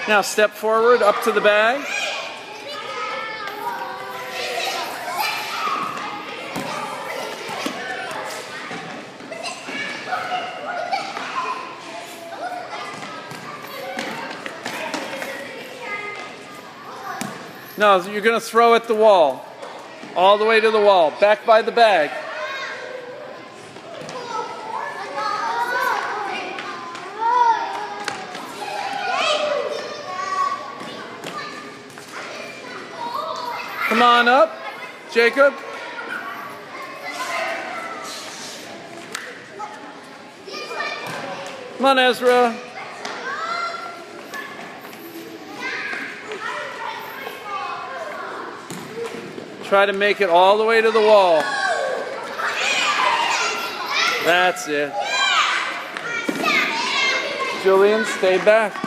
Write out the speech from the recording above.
Now step forward up to the bag. No, you're going to throw at the wall. All the way to the wall. Back by the bag. Come on up, Jacob. Come on, Ezra. Try to make it all the way to the wall. That's it. Julian, stay back.